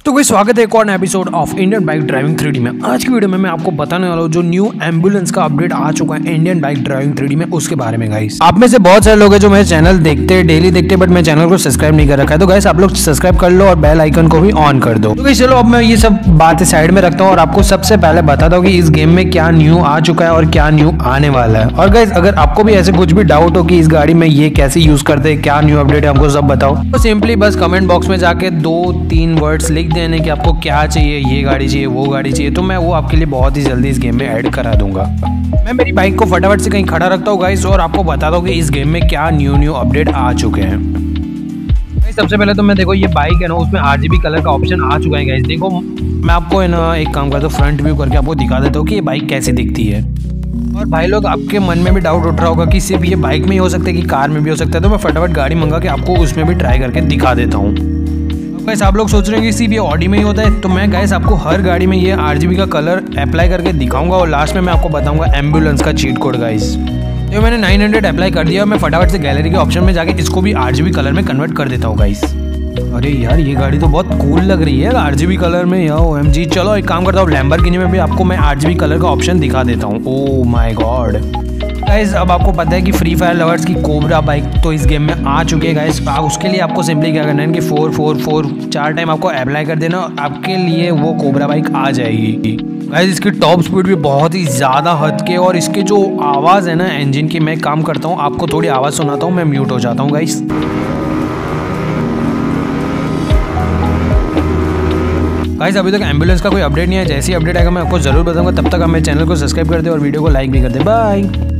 तो कोई स्वागत है एक और episode of Indian bike driving 3D में। आज की वीडियो में मैं आपको बताने वाला हूँ जो न्यू एम्बुलेंस का अपडेट आ चुका है इंडियन बाइक ड्राइविंग 3D में, उसके बारे में। गाइस आप में से बहुत सारे लोग हैं जो मेरे चैनल देखते हैं, डेली देखते हैं, बट मेरे चैनल को सब्सक्राइब नहीं कर रखा है। तो गाइस आप लोग सब्सक्राइब कर लो और बेल आइकन को भी ऑन कर दो। तो गाइस चलो अब मैं ये सब बातें साइड में रखता हूँ और आपको सबसे पहले बताता हूँ कि इस गेम में क्या न्यू आ चुका है और क्या न्यू आने वाला है। और गाइस अगर आपको भी ऐसे कुछ भी डाउट हो कि इस गाड़ी में ये कैसे यूज करते हैं, क्या न्यू अपडेट है, हमको सब बताओ, तो सिंपली बस कमेंट बॉक्स में जाके 2-3 वर्ड्स लिख देने कि आपको क्या चाहिए, ये गाड़ी चाहिए, वो गाड़ी चाहिए, तो मैं वो आपके लिए बहुत ही जल्दी इस गेम में ऐड करा दूंगा। मैं मेरी बाइक को फटाफट से कहीं खड़ा रखता हूँ गाइस और आपको बताता हूँ कि इस गेम में क्या न्यू अपडेट आ चुके हैं। गाइस सबसे पहले तो मैं देखो ये बाइक है ना, उसमें RGB कलर का ऑप्शन आ चुका है। गाइस देखो मैं आपको है ना एक काम करता हूँ, फ्रंट व्यू करके आपको दिखा देता हूँ कि ये बाइक कैसी दिखती है। और भाई लोग आपके मन में भी डाउट उठ रहा होगा कि सिर्फ ये बाइक में ही हो सकता है कि कार में भी हो सकता है, तो मैं फटाफट गाड़ी मंगा के आपको उसमें भी ट्राई करके दिखा देता हूँ। गाइस आप लोग सोच रहे हैं कि सिर्फ ये ऑडी में ही होता है, तो मैं गाइस आपको हर गाड़ी में ये RGB का कलर अप्लाई करके दिखाऊंगा और लास्ट में मैं आपको बताऊंगा एम्बुलेंस का चीट कोड। गाइस तो मैंने 900 अप्लाई कर दिया, मैं फटाफट से गैलरी के ऑप्शन में जाके इसको भी RGB कलर में कन्वर्ट कर देता हूँ। गाइस अरे यार ये गाड़ी तो बहुत कूल लग रही है RGB कलर में यार, OMG। चलो एक काम करता हूँ, लैम्बोर्गिनी में भी आपको मैं RGB कलर का ऑप्शन दिखा देता हूँ। ओह माय गॉड गाइस अब आपको पता है कि फ्री फायर लवर्स की कोबरा बाइक तो इस गेम में आ चुकी है। गाइस उसके लिए आपको सिंपली क्या करना है कि 444 4 टाइम आपको अप्लाई कर देना और आपके लिए वो कोबरा बाइक आ जाएगी। गाइस इसकी टॉप स्पीड भी बहुत ही ज़्यादा हद के, और इसकी जो आवाज़ है ना इंजन की, मैं काम करता हूँ आपको थोड़ी आवाज़ सुनाता हूँ, मैं म्यूट हो जाता हूँ। गाइस गाइस अभी तक एम्बुलेंस का कोई अपडेट नहीं है, जैसे ही अपडेट आएगा मैं आपको जरूर बताऊंगा। तब तक आप मेरे चैनल को सब्सक्राइब कर दे और वीडियो को लाइक भी कर दे। बाय।